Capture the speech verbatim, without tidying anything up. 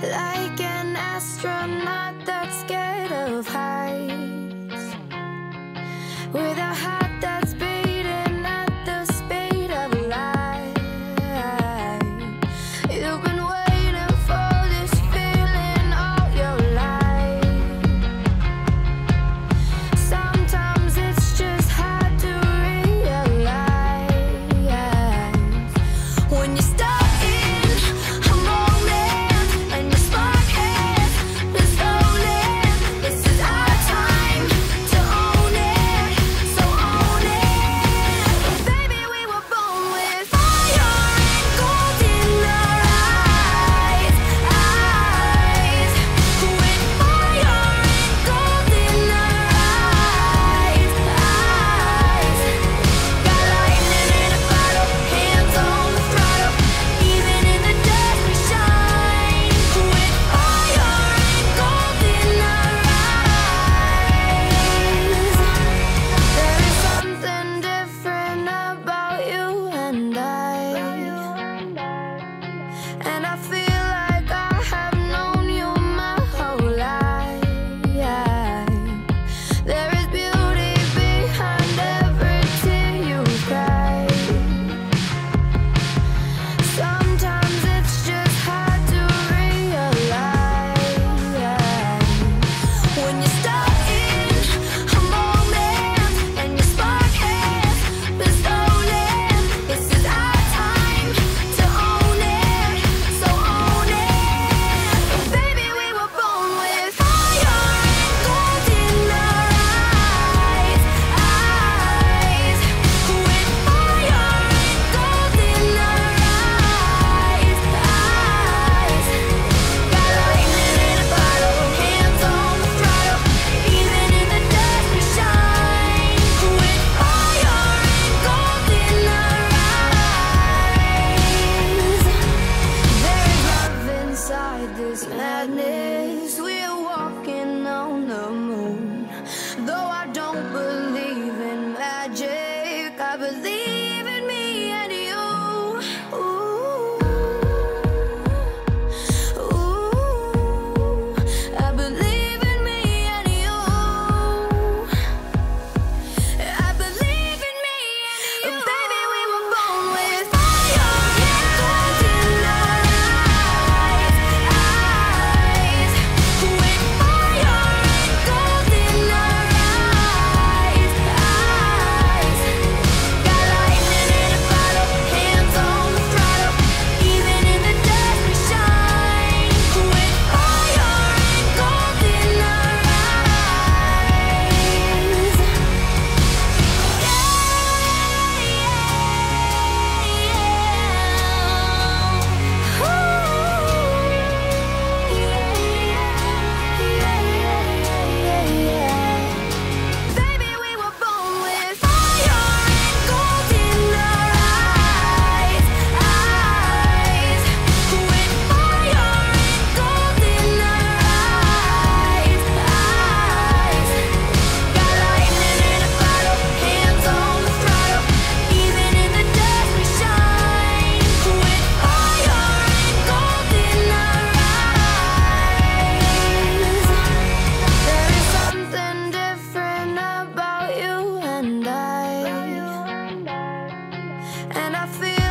like an astronaut that's scared of heights, with a heart that's beating at the speed of light. You've been waiting for this feeling all your life. Sometimes it's just hard to realize when you start this madness, we're walking on the moon. Though I don't believe in magic, I believe in me and you. Ooh, ooh, I believe in me and you. I believe in me and you. Baby, we were born with fire and gold in our eyes, eyes, with fire and gold in our eyes, eyes. Got lightning in a bottle, hands on the throttle. Even in the dust we shine, with fire and gold in our eyes. Baby, we were born with fire and gold in our eyes, eyes, with fire and gold in our eyes, eyes. Got lightning in a bottle, hands on the throttle. Even in the dust we shine, with fire and gold in our eyes. There is something different about you and I, and I feel